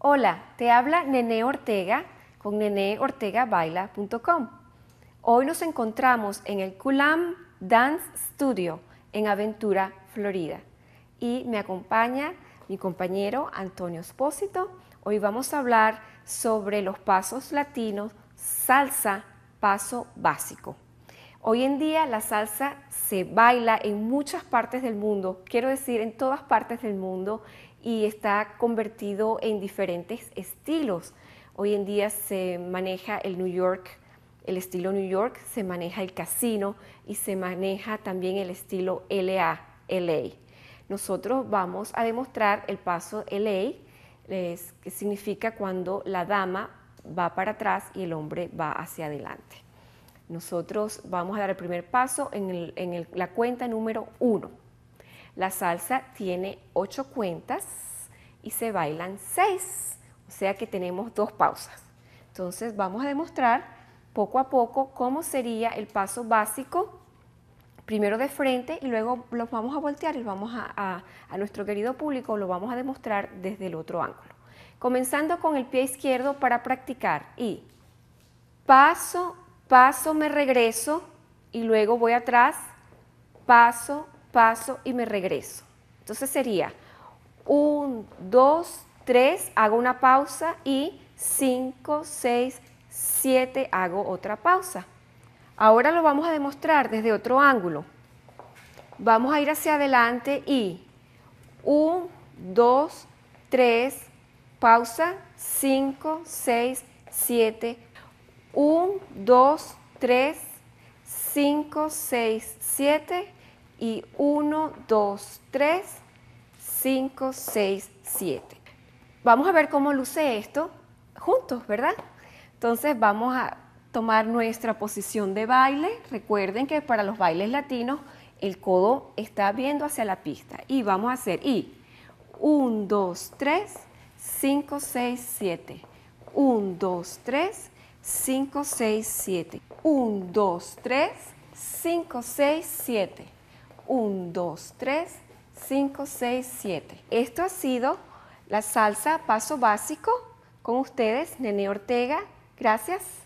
Hola, te habla Nene Ortega con neneortegabaila.com. Hoy nos encontramos en el Kulam Dance Studio en Aventura, Florida. Y me acompaña mi compañero Antonio Espósito. Hoy vamos a hablar sobre los pasos latinos, salsa, paso básico. Hoy en día la salsa se baila en muchas partes del mundo, quiero decir en todas partes del mundo, y está convertido en diferentes estilos. Hoy en día se maneja el estilo New York, se maneja el casino y se maneja también el estilo LA. Nosotros vamos a demostrar el paso LA, que significa cuando la dama va para atrás y el hombre va hacia adelante. Nosotros vamos a dar el primer paso en la cuenta número 1. La salsa tiene 8 cuentas y se bailan 6, o sea que tenemos 2 pausas. Entonces vamos a demostrar poco a poco cómo sería el paso básico, primero de frente y luego los vamos a voltear y vamos a nuestro querido público lo vamos a demostrar desde el otro ángulo. Comenzando con el pie izquierdo para practicar y paso, paso, me regreso y luego voy atrás, paso, paso y me regreso. Entonces sería 1, 2, 3, hago una pausa y 5, 6, 7, hago otra pausa. Ahora lo vamos a demostrar desde otro ángulo. Vamos a ir hacia adelante y 1, 2, 3, pausa, 5, 6, 7, 1, 2, 3, 5, 6, 7 y 1, 2, 3, 5, 6, 7. Vamos a ver cómo luce esto juntos, ¿verdad? Entonces vamos a tomar nuestra posición de baile. Recuerden que para los bailes latinos el codo está viendo hacia la pista y vamos a hacer 1, 2, 3, 5, 6, 7, 1, 2, 3, 5, 6, 7, 1, 2, 3, 5, 6, 7, 1, 2, 3, 5, 6, 7. Esto ha sido la salsa paso básico con ustedes, Nene Ortega. Gracias.